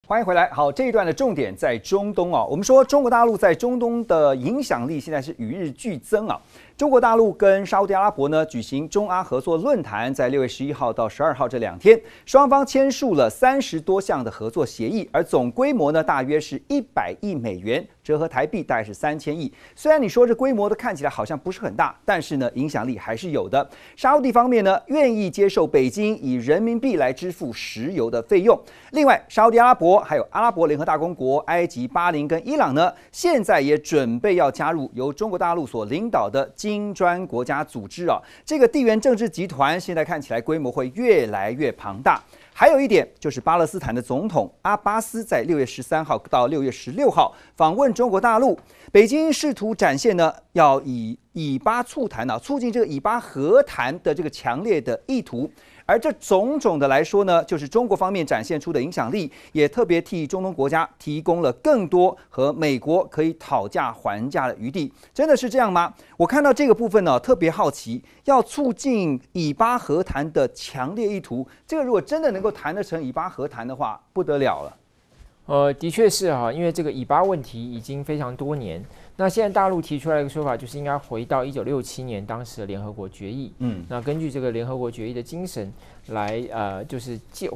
欢迎回来。好，这一段的重点在中东啊。我们说中国大陆在中东的影响力现在是与日俱增啊。中国大陆跟沙烏地阿拉伯呢举行中阿合作论坛，在6月11号到12号这2天，双方签署了30多项的合作协议，而总规模呢大约是100亿美元，折合台币大概是3000亿。虽然你说这规模的看起来好像不是很大，但是呢影响力还是有的。沙烏地方面呢愿意接受北京以人民币来支付石油的费用。另外，沙烏地阿拉伯还有阿拉伯联合大公国、埃及、巴林跟伊朗呢，现在也准备要加入由中国大陆所领导的金砖国家组织啊。这个地缘政治集团现在看起来规模会越来越庞大。还有一点就是巴勒斯坦的总统阿巴斯在6月13号到6月16号访问中国大陆，北京试图展现呢要以巴促谈啊，促进这个以巴和谈的这个强烈的意图。而这种种的来说呢，就是中国方面展现出的影响力，也特别替中东国家提供了更多和美国可以讨价还价的余地。真的是这样吗？我看到这个部分呢，特别好奇，要促进以巴和谈的强烈意图，这个如果真的能够谈得成以巴和谈的话，不得了了。 的确是哈，因为这个以巴问题已经非常多年。那现在大陆提出来一个说法，就是应该回到1967年当时的联合国决议。那根据这个联合国决议的精神来，就是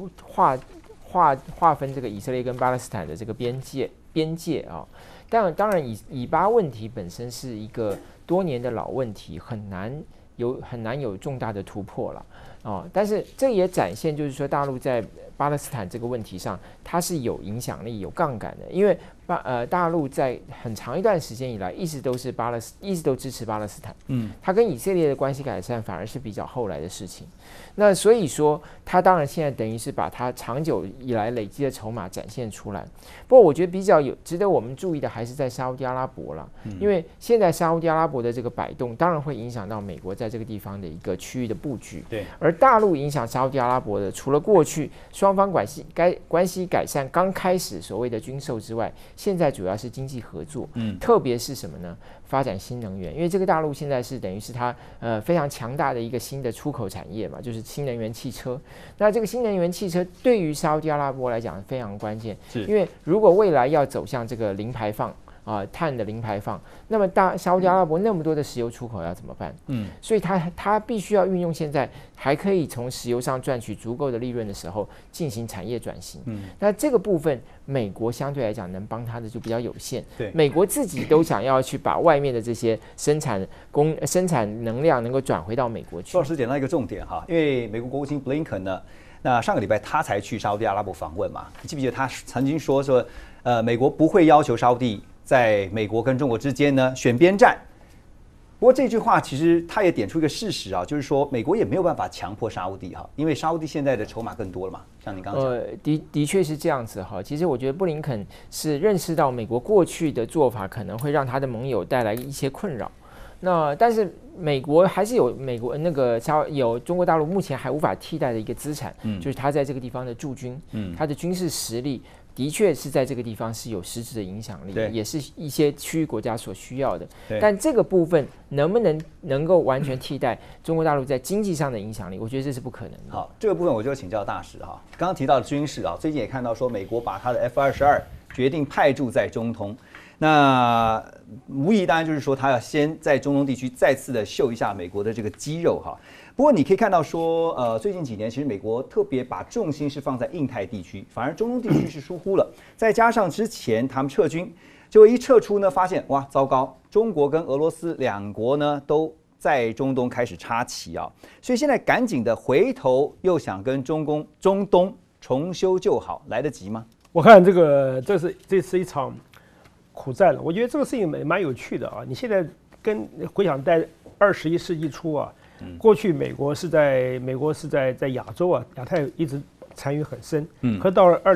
划分这个以色列跟巴勒斯坦的这个边界啊。当然以巴问题本身是一个多年的老问题，很难有重大的突破了哦。但是这也展现就是说大陆在巴勒斯坦这个问题上，它是有影响力、有杠杆的，因为大陆在很长一段时间以来一直都支持巴勒斯坦，它跟以色列的关系改善反而是比较后来的事情。那所以说，它当然现在等于是把它长久以来累积的筹码展现出来。不过，我觉得比较值得我们注意的还是在沙烏地阿拉伯了，因为现在沙烏地阿拉伯的这个摆动，当然会影响到美国在这个地方的一个区域的布局。 对， 而大陆影响沙烏地阿拉伯的，除了过去双方关系改善刚开始所谓的军售之外，现在主要是经济合作，特别是什么呢？发展新能源，因为这个大陆现在是等于是它非常强大的一个新的出口产业嘛，就是新能源汽车。那这个新能源汽车对于沙烏地阿拉伯来讲非常关键，因为如果未来要走向这个零排放碳的零排放，那么沙烏地阿拉伯那么多的石油出口要怎么办？所以它必须要运用现在还可以从石油上赚取足够的利润的时候，进行产业转型。那这个部分，美国相对来讲能帮它的就比较有限。 对， 美国自己都想要去把外面的这些生产能量能够转回到美国去。 周老师点到一个重点哈，因为美国国务卿布林肯呢，那上个礼拜他才去沙烏地阿拉伯访问嘛，你记不记得他曾经说美国不会要求沙烏地在美国跟中国之间呢选边站。不过这句话其实他也点出一个事实啊，就是说美国也没有办法强迫沙烏地哈，因为沙烏地现在的筹码更多了嘛，像你刚刚讲的确是这样子哈。其实我觉得布林肯是认识到美国过去的做法可能会让他的盟友带来一些困扰。那但是美国还是有有中国大陆目前还无法替代的一个资产，就是他在这个地方的驻军，他的军事实力的确是在这个地方是有实质的影响力，也是一些区域国家所需要的。但这个部分能够完全替代中国大陆在经济上的影响力，我觉得这是不可能的。 好，这个部分我就请教大使哈。刚刚提到的军事啊，最近也看到说美国把他的 F-22决定派驻在中东。那无疑当然就是说，他要先在中东地区再次的秀一下美国的这个肌肉哈。不过你可以看到说，最近几年其实美国特别把重心是放在印太地区，反而中东地区是疏忽了。再加上之前他们撤军，结果一撤出呢，发现哇糟糕，中国跟俄罗斯两国呢都在中东开始插旗啊，所以现在赶紧的回头又想跟中东重修旧好，来得及吗？ 我看这是一场苦战了。我觉得这个事情蛮有趣的啊。你现在回想在21世纪初啊，过去美国是在亚洲啊，亚太一直参与很深。可到了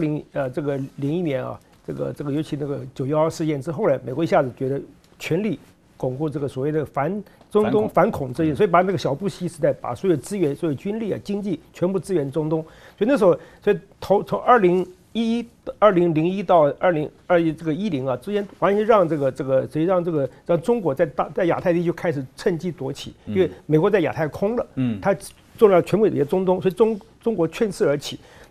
01年啊，这个尤其那个911事件之后呢，美国一下子觉得全力巩固这个所谓的中东反恐这些，所以把那个小布希时代把所有资源、所有军力啊、经济全部支援中东。所以那时候，从2001到2021这个10啊之间，完全让让中国在亚太地区开始趁机夺起，因为美国在亚太空了，它重要全部也中东，所以中国趁势而起。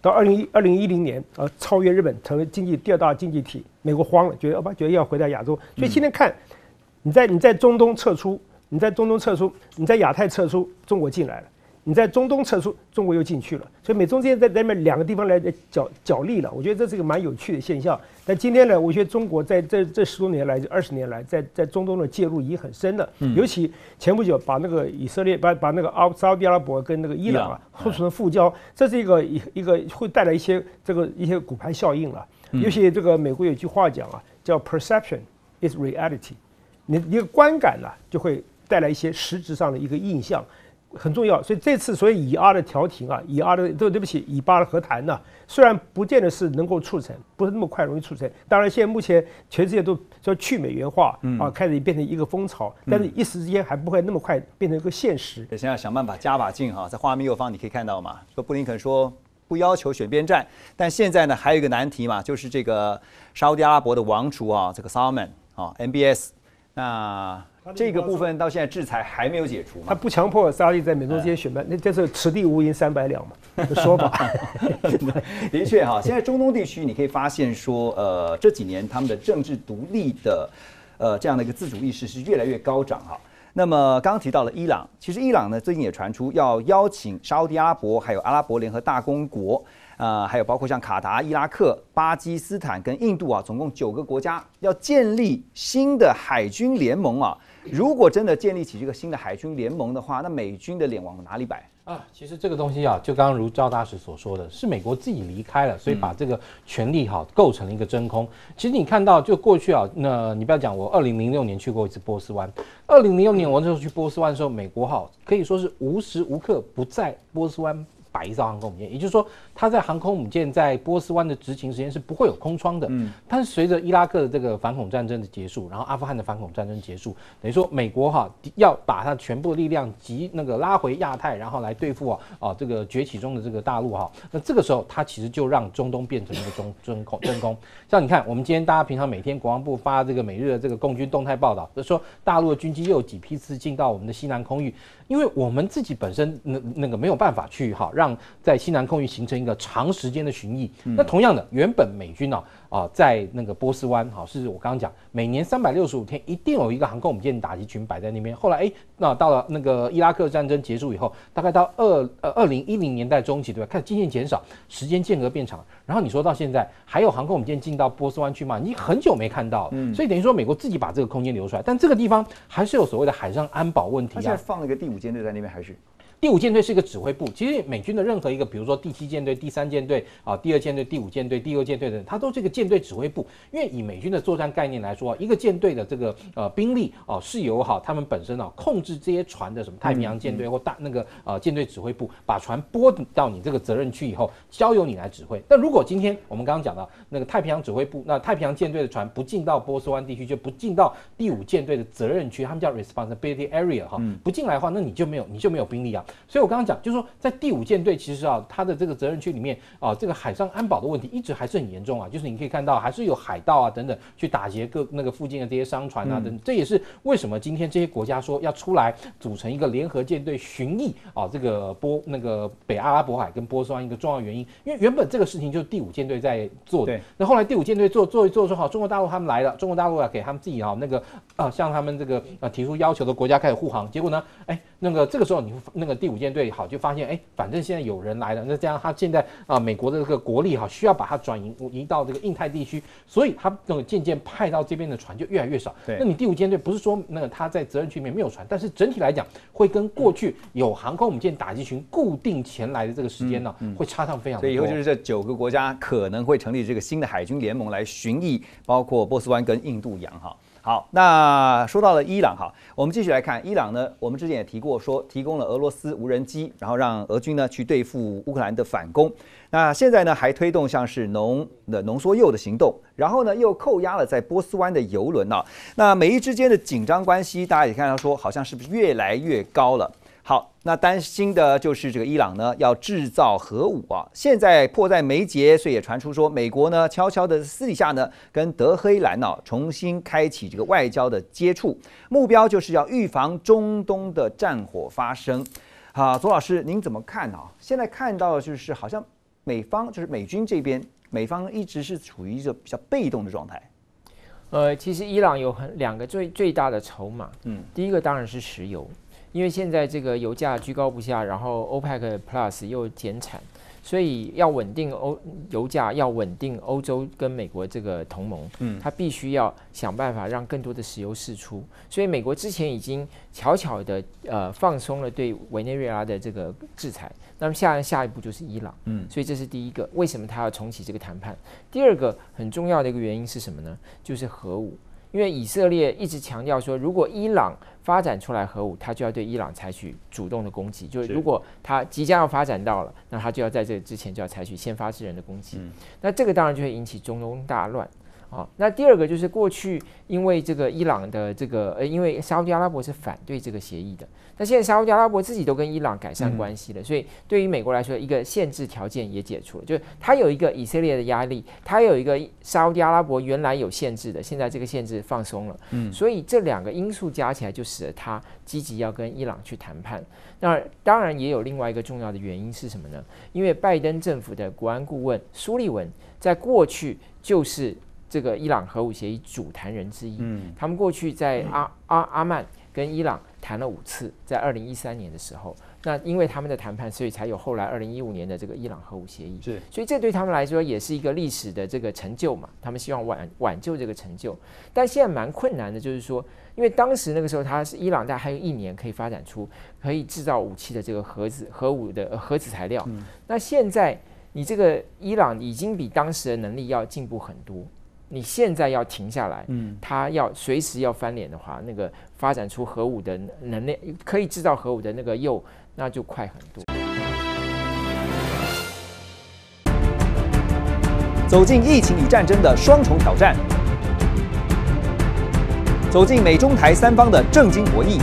到2010年超越日本成为第2大经济体，美国慌了，觉得要回到亚洲，所以今天看你在中东撤出，你在亚太撤出，中国进来了。你在中东撤出，中国又进去了，所以美中之间在那边两个地方来角力了。我觉得这是一个蛮有趣的现象。但今天呢，我觉得中国在这10多年来、20年来，在中东的介入已经很深了。尤其前不久把那个以色列、把那个沙特阿拉伯跟那个伊朗促成复交，这是一个会带来一些骨牌效应了。尤其这个美国有句话讲啊，叫 perception is reality， 你一个观感呢，就会带来一些实质上的一个印象。很重要，所以这次以阿的调停啊，以巴的和谈呢，虽然不见得是能够促成，不是那么快容易促成。当然，现在目前全世界都说去美元化开始变成一个风潮，但是一时之间还不会那么快变成一个现实。 现在想办法加把劲哈，在画面右方你可以看到嘛，说布林肯说不要求选边站，但现在呢还有一个难题嘛，就是这个沙烏地阿拉伯的王储啊，这个 Salman 啊 MBS 那。这个部分到现在制裁还没有解除嘛？ 他不强迫沙利在美中之间选边，那这是此地无银300两嘛的说法。 的确哈，现在中东地区你可以发现说，这几年他们的政治独立的这样的一个自主意识是越来越高涨哈。那么刚刚提到了伊朗，其实伊朗呢最近也传出要邀请沙烏地阿拉伯还有阿拉伯联合大公国。还有包括像卡达、伊拉克、巴基斯坦跟印度啊，总共9个国家要建立新的海军联盟啊。如果真的建立起这个新的海军联盟的话，那美军的脸往哪里摆啊？其实这个东西啊，就刚刚如赵大使所说的，是美国自己离开了，所以把这个权力构成了一个真空。其实你看到，就过去啊，那你不要讲，我2006年去过一次波斯湾。2006年我那时候去波斯湾的时候，美国可以说是无时无刻不在波斯湾摆一艘航空母舰，也就是说，它在航空母舰在波斯湾的执勤时间是不会有空窗的。但是随着伊拉克的这个反恐战争的结束，然后阿富汗的反恐战争结束，等于说美国要把它全部的力量拉回亚太，然后来对付这个崛起中的这个大陆那这个时候，它其实就让中东变成一个真空。像你看，我们今天大家平常每天国防部发这个每日的这个共军动态报道，就说大陆的军机又有几批次进到我们的西南空域，因为我们自己本身那个没有办法去让在西南空域形成一个长时间的巡弋。那同样的，原本美军在那个波斯湾是我刚刚讲，每年365天一定有一个航空母舰打击群摆在那边。后来那到了那个伊拉克战争结束以后，大概到2010年代中期，对吧？开始渐渐减少，时间间隔变长。然后你说到现在还有航空母舰进到波斯湾去吗？你很久没看到了。所以等于说美国自己把这个空间留出来，但这个地方还是有所谓的海上安保问题啊。 他现在放了一个第5舰队在那边还是？ 第5舰队是一个指挥部，其实美军的任何一个，比如说第7舰队、第3舰队第2舰队、第5舰队、第6舰队的，它都是一个舰队指挥部。因为以美军的作战概念来说，一个舰队的这个兵力是由他们本身控制这些船的什么太平洋舰队或舰队指挥部，把船拨到你这个责任区以后，交由你来指挥。但如果今天我们刚刚讲到那个太平洋指挥部，那太平洋舰队的船不进到波斯湾地区，就不进到第5舰队的责任区，他们叫 responsibility area 不进来的话，那你就没有兵力啊。所以我刚刚讲，就是说，在第5舰队，其实它的这个责任区里面这个海上安保的问题一直还是很严重就是你可以看到，还是有海盗等等去打劫那个附近的这些商船等等。这也是为什么今天这些国家说要出来组成一个联合舰队巡弋这个北阿拉伯海跟波斯湾一个重要原因。因为原本这个事情就是第5舰队在做的，那后来第5舰队做一做说中国大陆他们来了，中国大陆给他们自己向他们这个提出要求的国家开始护航，结果呢，这个时候你那个第5舰队就发现反正现在有人来了，那这样他现在美国的这个国力需要把它转移到这个印太地区，所以他渐渐派到这边的船就越来越少。那你第5舰队不是说他在责任区里面没有船，但是整体来讲会跟过去有航空母舰打击群固定前来的这个时间会差上非常多。 所以以后就是这9个国家可能会成立这个新的海军联盟来巡弋，包括波斯湾跟印度洋好，那说到了伊朗我们继续来看伊朗呢。我们之前也提过，说提供了俄罗斯无人机，然后让俄军呢去对付乌克兰的反攻。那现在呢还推动像是浓缩铀的行动，然后呢又扣押了在波斯湾的油轮那美伊之间的紧张关系，大家也看到说好像是不是越来越高了。好，那担心的就是这个伊朗呢要制造核武现在迫在眉睫，所以也传出说美国呢悄悄的私底下呢跟德黑兰重新开启这个外交的接触，目标就是要预防中东的战火发生。左老师您怎么看现在看到就是好像美方就是美军这边，美方一直是处于一个比较被动的状态。 其实伊朗有两个最大的筹码，第一个当然是石油，因为现在这个油价居高不下，然后 OPEC Plus 又减产，所以要稳定油价，要稳定欧洲跟美国这个同盟，它必须要想办法让更多的石油释出。所以美国之前已经悄悄的放松了对委内瑞拉的这个制裁，那么下一步就是伊朗，所以这是第一个，为什么他要重启这个谈判？第二个很重要的一个原因是什么呢？就是核武。因为以色列一直强调说，如果伊朗发展出来核武，他就要对伊朗采取主动的攻击。就是如果他即将要发展到了，那他就要在这之前就要采取先发制人的攻击。那这个当然就会引起中东大乱。那第二个就是过去因为这个伊朗的这个因为沙烏地阿拉伯是反对这个协议的，那现在沙烏地阿拉伯自己都跟伊朗改善关系了，所以对于美国来说，一个限制条件也解除了，就是它有一个以色列的压力，它有一个沙烏地阿拉伯原来有限制的，现在这个限制放松了，所以这两个因素加起来就使得他积极要跟伊朗去谈判。那当然也有另外一个重要的原因是什么呢？因为拜登政府的国安顾问苏利文在过去就是这个伊朗核武协议主谈人之一，他们过去在阿曼跟伊朗谈了5次，在2013年的时候，那因为他们的谈判，所以才有后来2015年的这个伊朗核武协议。是，所以这对他们来说也是一个历史的这个成就嘛，他们希望挽救这个成就。但现在蛮困难的，就是说，因为当时那个时候，它是伊朗还有1年可以发展出可以制造武器的这个核武的核子材料。那现在你这个伊朗已经比当时的能力要进步很多。你现在要停下来，他要随时要翻脸的话，那个发展出核武的能力，可以制造核武的那个那就快很多。 走进疫情与战争的双重挑战，走进美中台三方的政经博弈，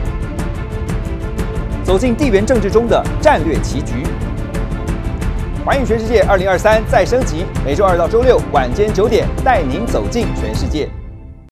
走进地缘政治中的战略棋局。环宇全世界2023再升级，每周2到周6晚间9点，带您走进全世界。